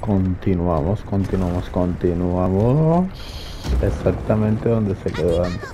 Continuamos. Exactamente donde se quedó antes.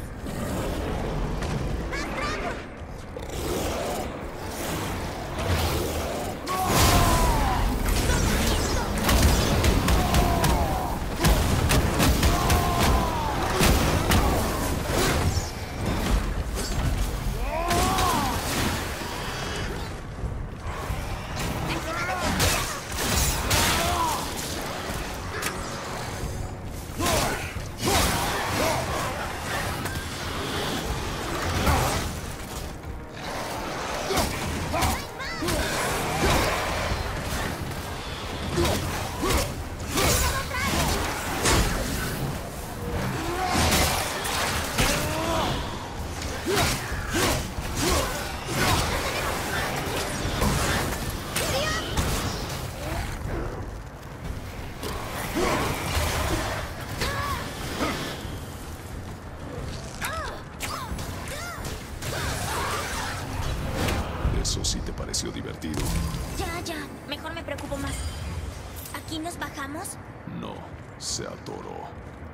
Eso sí te pareció divertido. Ya. Mejor me preocupo más. ¿Aquí nos bajamos? No, se atoró.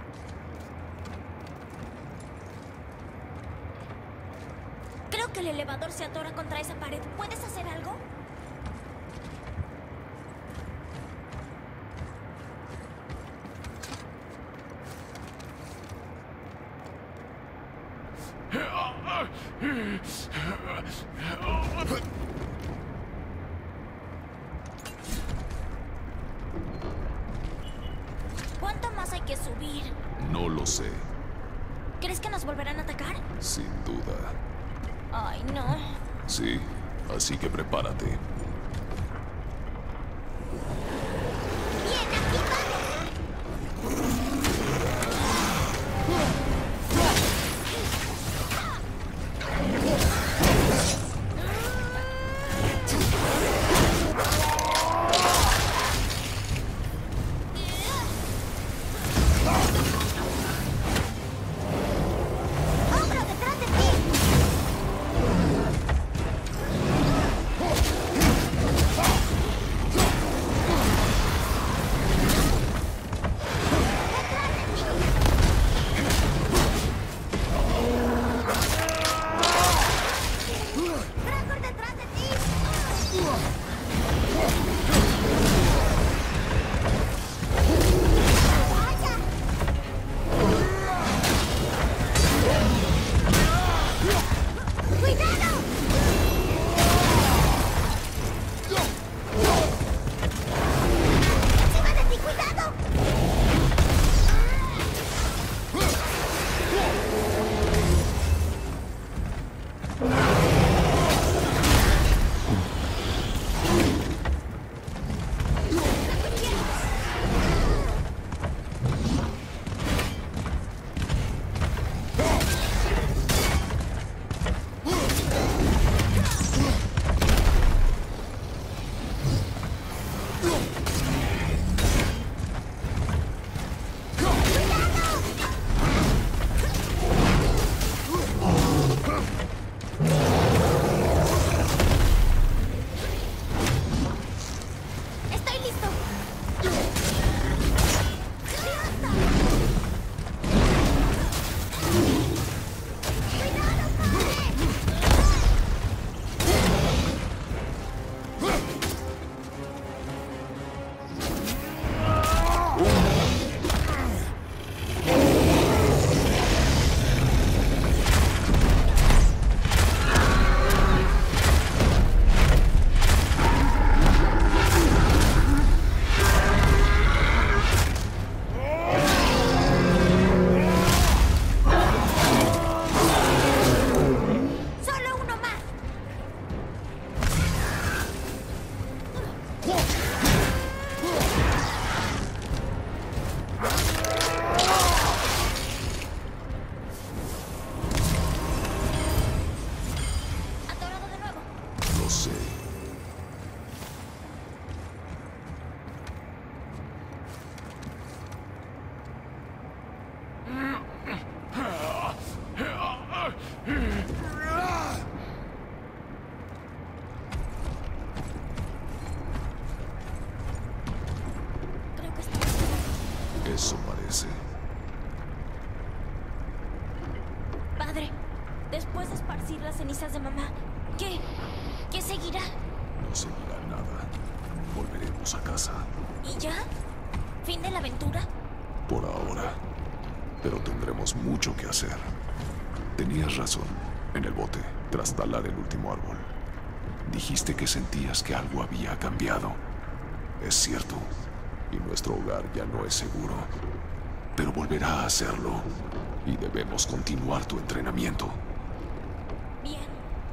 Creo que el elevador se atora contra esa pared. ¿Puedes hacer algo? ¿Cuánto más hay que subir? No lo sé, ¿Crees que nos volverán a atacar? sin duda. Ay, no. Sí, así que prepárate. ¡Bien, aquí vamos! ¡Ogro, detrás de ti! ¡Dragor detrás de ti! ¡Vaya! ¡Cuidado! ¡Encima de ti, cuidado! ¡Estoy listo! ¡Cuidado, padre! ¡Solo uno más! Atorado de nuevo. Lo sé. parece. Padre, después de esparcir las cenizas de mamá, ¿qué? ¿Qué seguirá? No seguirá nada. Volveremos a casa. ¿Y ya? ¿Fin de la aventura? Por ahora. Pero tendremos mucho que hacer. Tenías razón. En el bote, tras talar el último árbol. Dijiste que sentías que algo había cambiado. Es cierto. Y nuestro hogar ya no es seguro. Pero volverá a hacerlo. Y debemos continuar tu entrenamiento. Bien.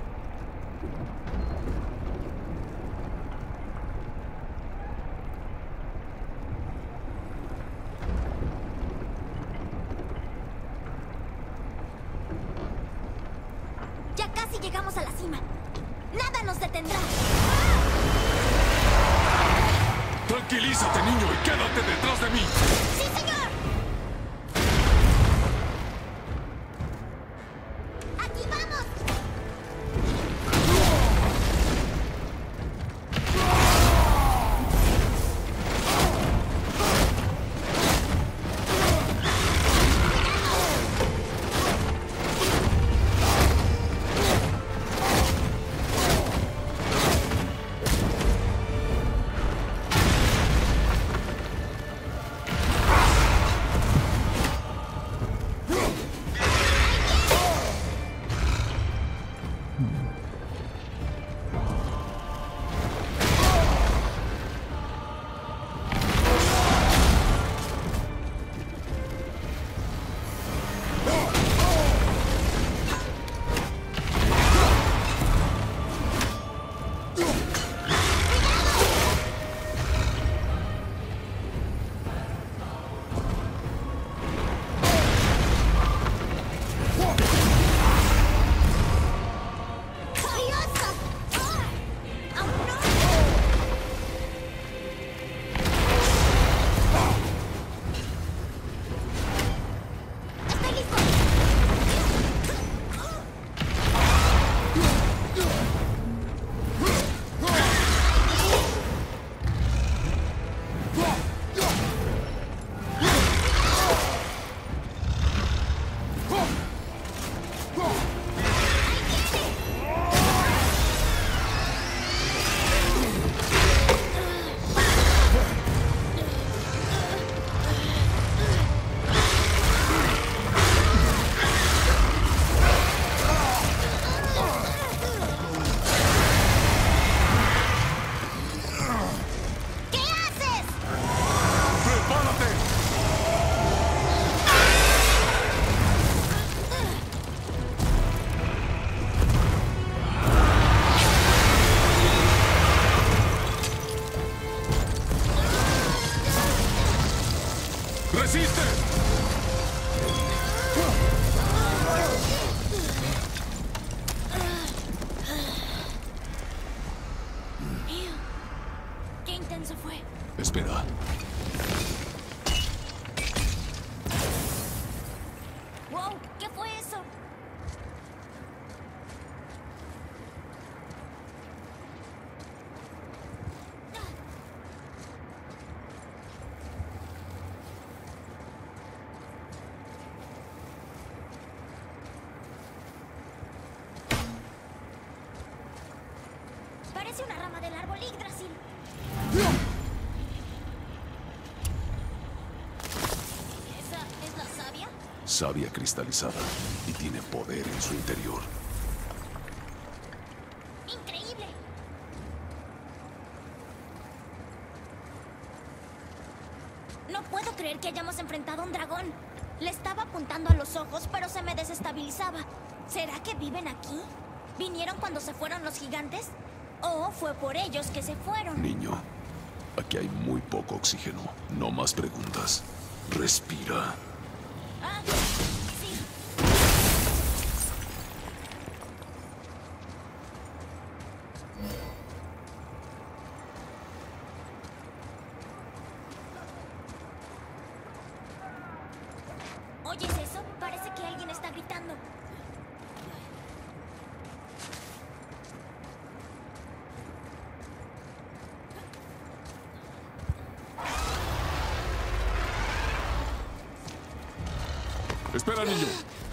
Ya casi llegamos a la cima. Nada nos detendrá. Tranquilízate, niño, y quédate detrás de mí. ¡Sí, señor! ¡Aquí vamos! Espera. ¡Wow! ¿Qué fue eso? Parece una rama del árbol Yggdrasil. ¿Esa es la savia? Savia cristalizada y tiene poder en su interior. ¡Increíble! No puedo creer que hayamos enfrentado a un dragón. Le estaba apuntando a los ojos, pero se me desestabilizaba. ¿Será que viven aquí? ¿Vinieron cuando se fueron los gigantes? ¿O fue por ellos que se fueron? Niño, aquí hay muy poco oxígeno. No más preguntas. Respira. Ah, sí. ¿Oyes eso? Parece que alguien está gritando. ¡Espera, niño!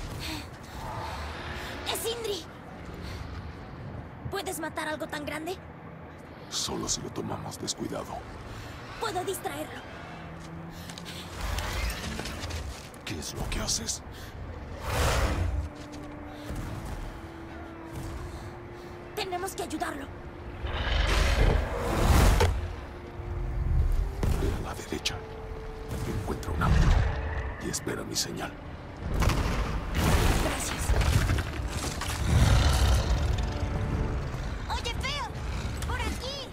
¡Es Sindri! ¿Puedes matar algo tan grande? Solo si lo tomamos descuidado. Puedo distraerlo. ¿Qué es lo que haces? Tenemos que ayudarlo. Ve a la derecha. Encuentra un ángulo y espera mi señal. Gracias. Oye, feo. Por aquí.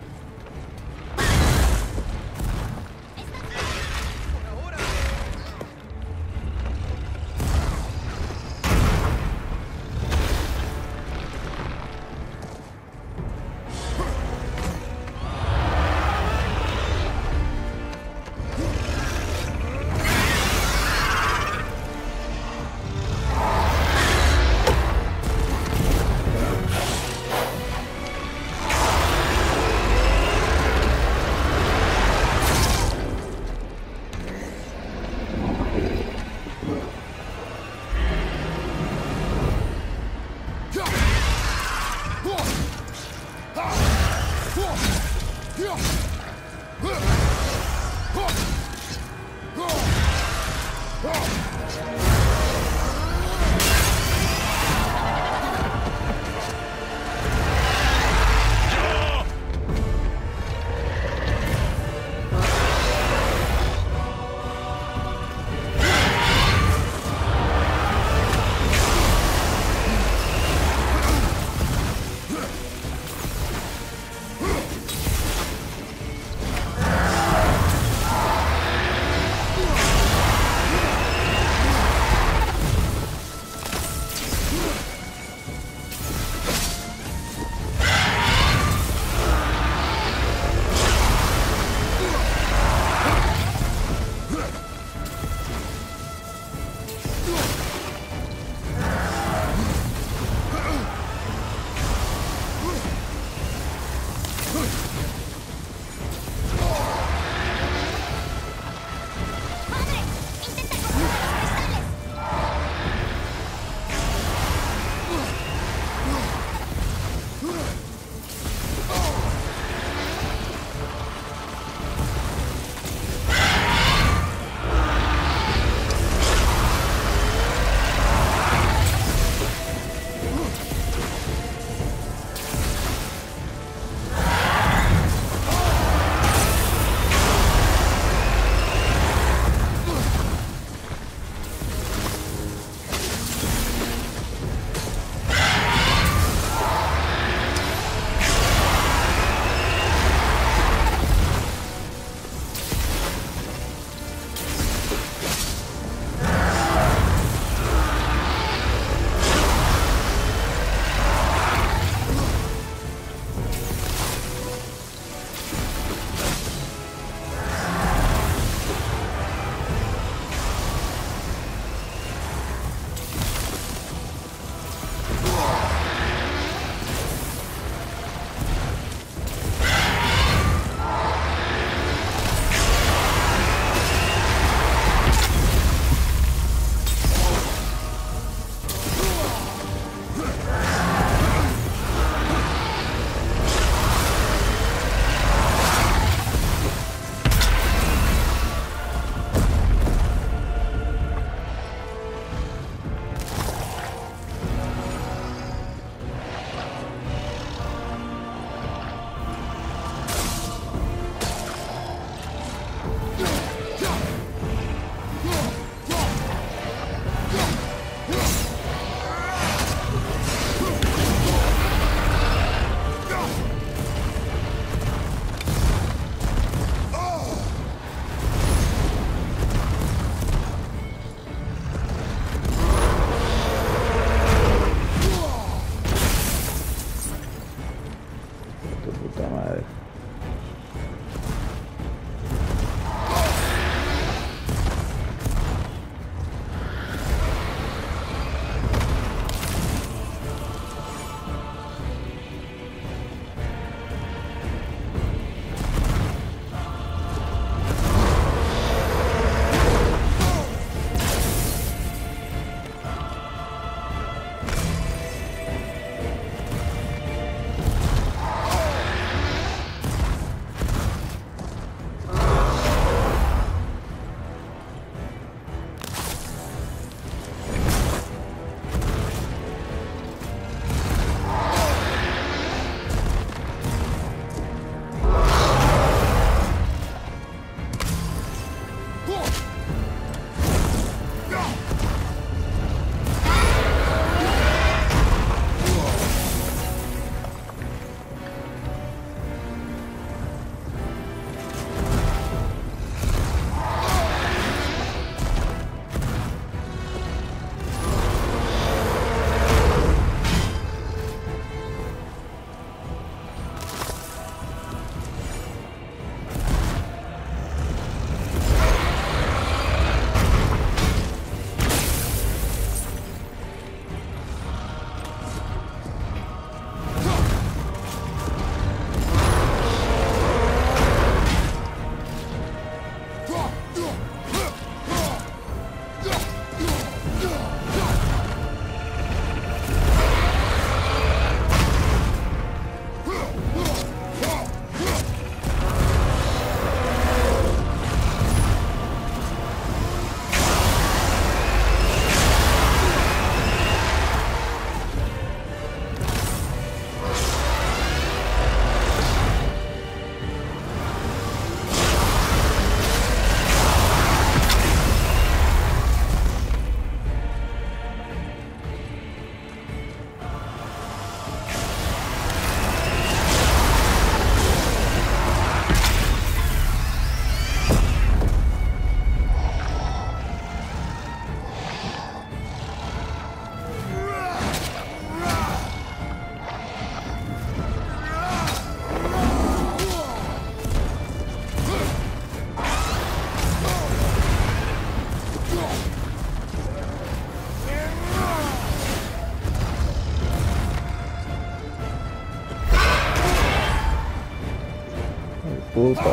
Puta.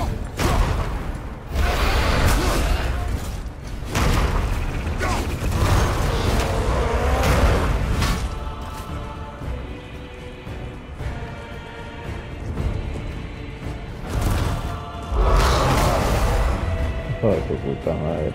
Hijo de tu puta madre.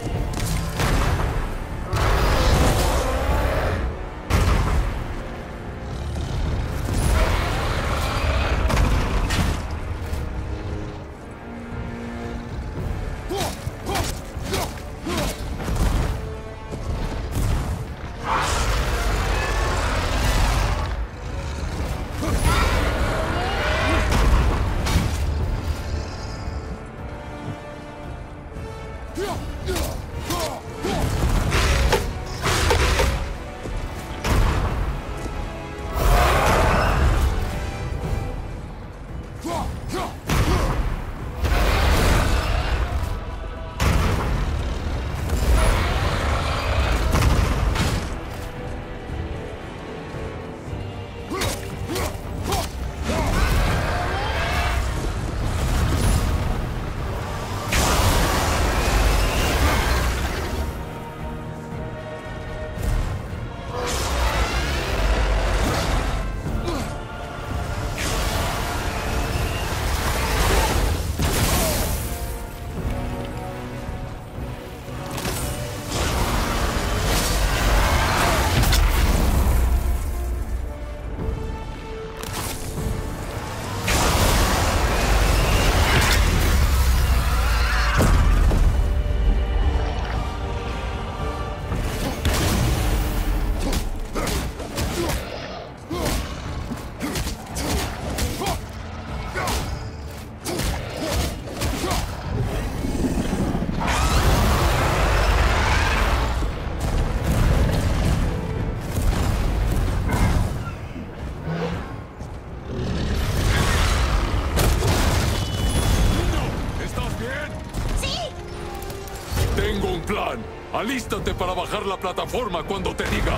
Tengo un plan. Alístate para bajar la plataforma cuando te diga.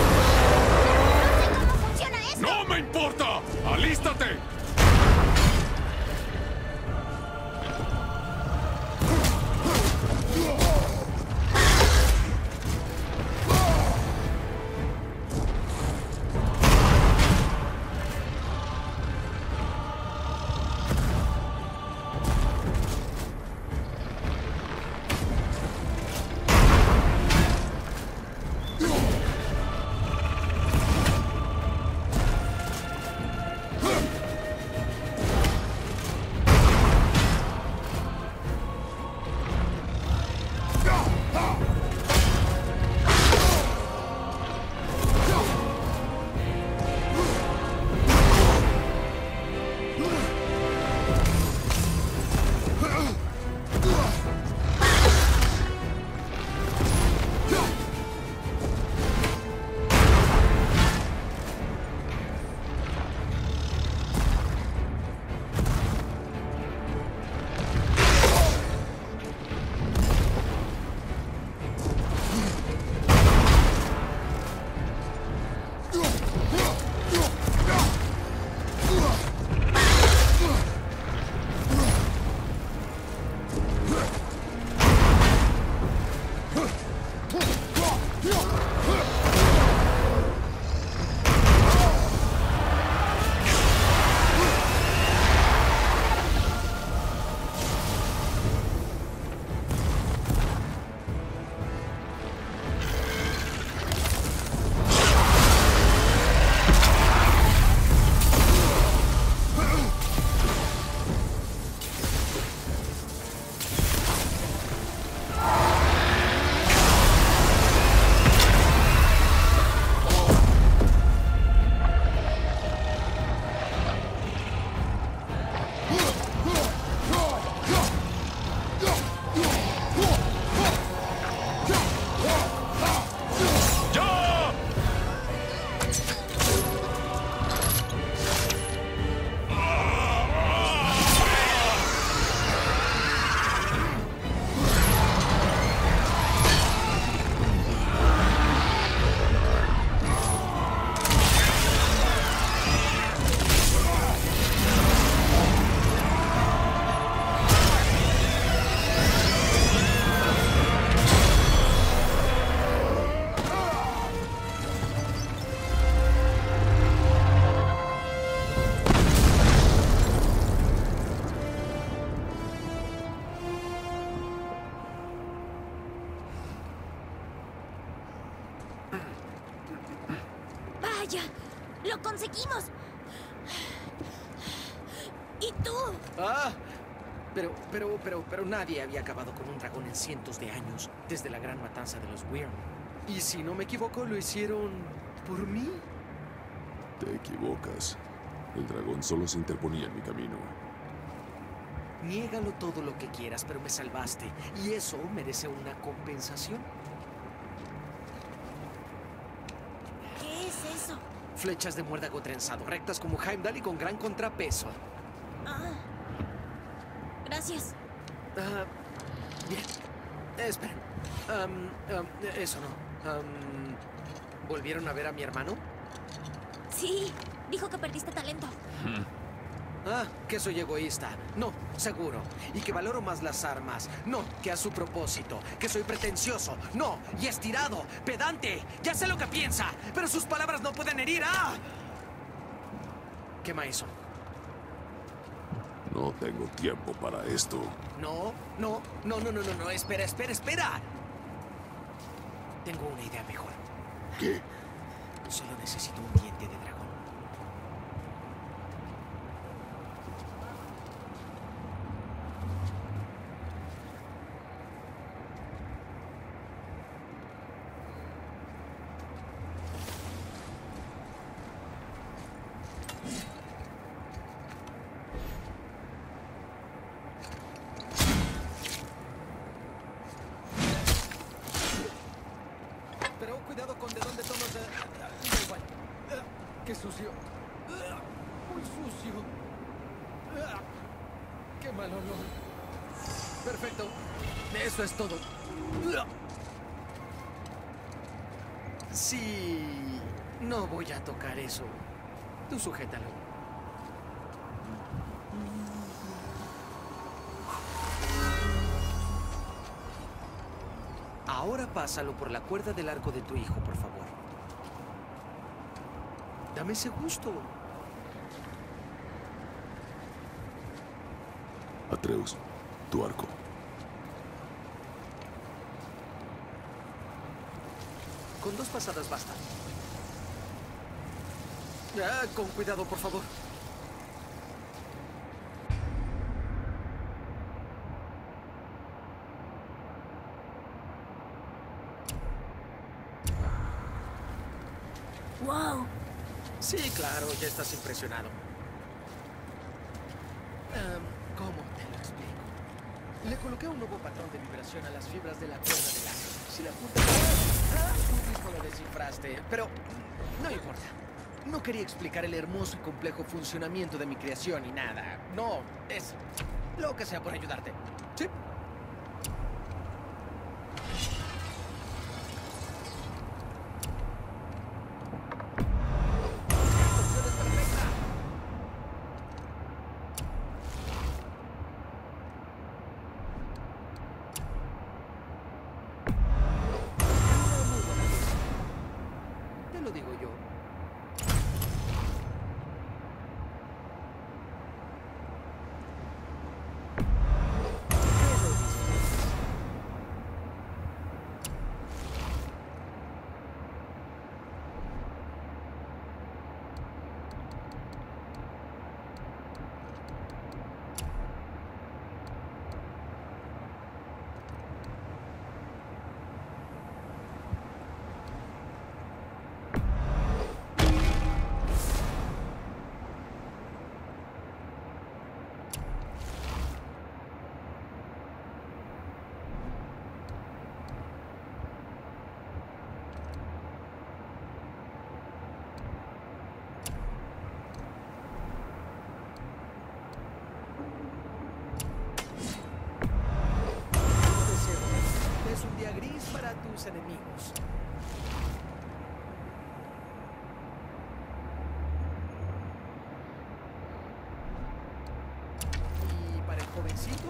No sé cómo funciona eso. ¡No me importa! ¡Alístate! Vaya, lo conseguimos. ¿Y tú? Ah, pero nadie había acabado con un dragón en cientos de años, desde la gran matanza de los Wyrm. Y si no me equivoco, lo hicieron por mí. Te equivocas. El dragón solo se interponía en mi camino. Niégalo todo lo que quieras, pero me salvaste. Y eso merece una compensación. ¿Qué es eso? Flechas de muérdago trenzado, rectas como Heimdall y con gran contrapeso. Ah. Gracias. Ah, bien. Esperen. Eso no. ¿Volvieron a ver a mi hermano? Sí, dijo que perdiste talento. Ah, que soy egoísta. No, seguro. Y que valoro más las armas. No, que a su propósito. Que soy pretencioso. No, y estirado. Pedante. Ya sé lo que piensa. Pero sus palabras no pueden herir. ¡Ah! ¿Qué Mason? No tengo tiempo para esto. No. Espera. Tengo una idea mejor. ¿Qué? Solo necesito un diente de dragón. Pero cuidado con de dónde tomas... da igual. ¡Qué sucio! ¡Muy sucio! ¡Qué mal olor! Perfecto. Eso es todo. Sí... No voy a tocar eso. Tú sujétalo. Ahora pásalo por la cuerda del arco de tu hijo, por favor. Dame ese gusto. Atreus, tu arco. Con 2 pasadas basta. Con cuidado, por favor. ¡Wow! Sí, claro, ya estás impresionado. ¿Cómo te lo explico? Le coloqué un nuevo patrón de vibración a las fibras de la cuerda del arco. Si la punta... tú mismo lo descifraste, pero no importa. No quería explicar el hermoso y complejo funcionamiento de mi creación y nada. No, es lo que sea por ayudarte. Sí. Te lo digo yo. Es un día gris para tus enemigos. ¿Y para el jovencito?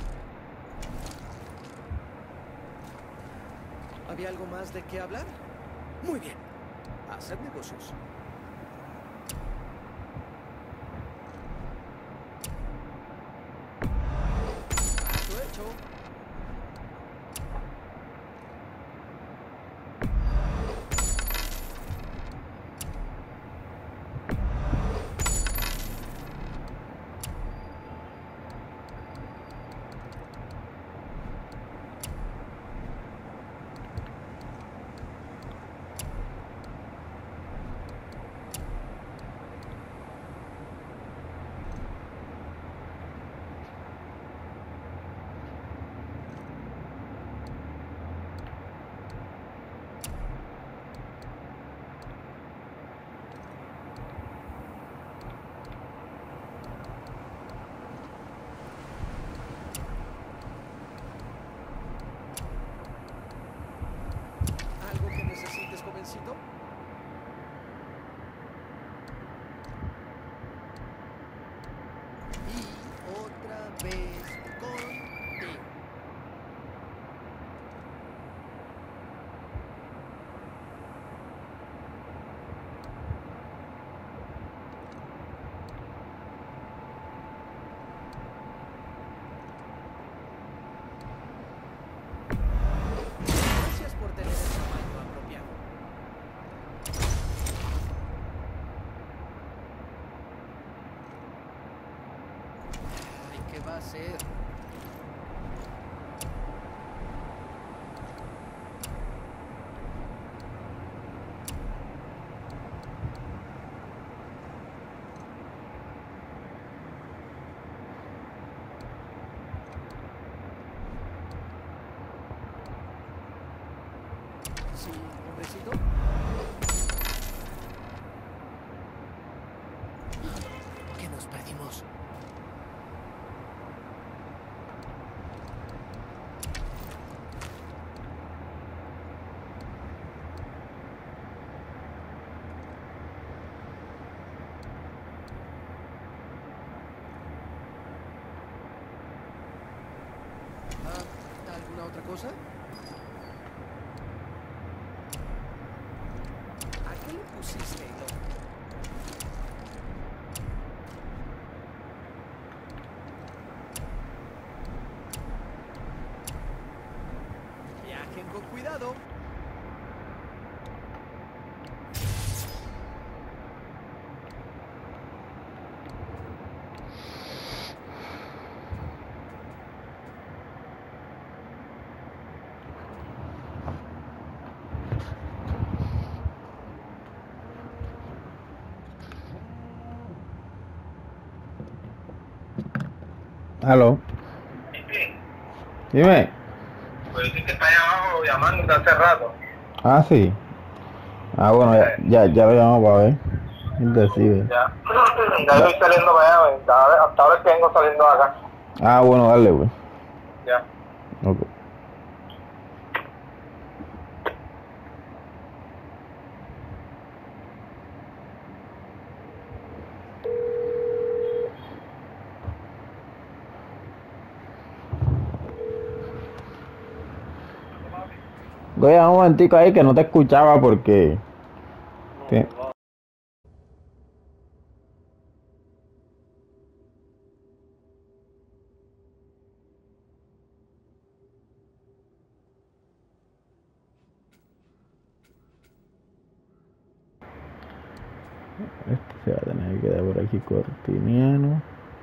¿Había algo más de qué hablar? Muy bien. Hacer negocios. Lo hecho. vez contigo. Gracias por tener el tamaño apropiado. Ay, ¿qué va a hacer? Sí, hombrecito. ¿Qué nos perdimos? ¿Alguna otra cosa? ¿A qué le pusiste el ojo? Viajen con cuidado. Aló. Sí, Dime. pues sí que está ahí abajo llamándote hace rato. Ah, sí. Ah, bueno, ya lo llamamos para ver. Él decide. Ya. Ya estoy saliendo para allá, hasta ahora es que vengo saliendo de acá. Ah, bueno, dale, güey. Ya. Ok. Voy a un momentico ahí que no te escuchaba porque... Ti- Este se va a tener que quedar por aquí cortiniano.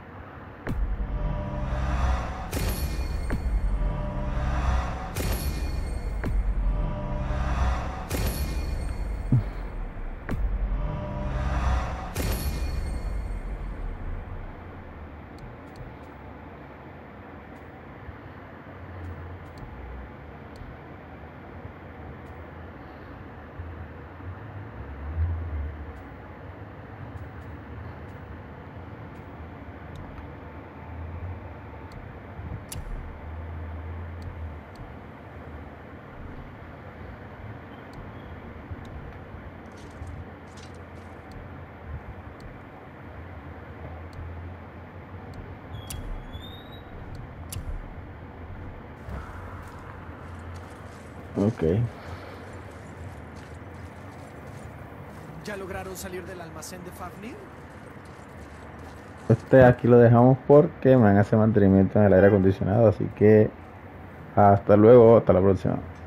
Ok. ¿Ya lograron salir del almacén de Fafnir? Este aquí lo dejamos porque me van a hacer mantenimiento en el aire acondicionado, así que hasta luego, hasta la próxima.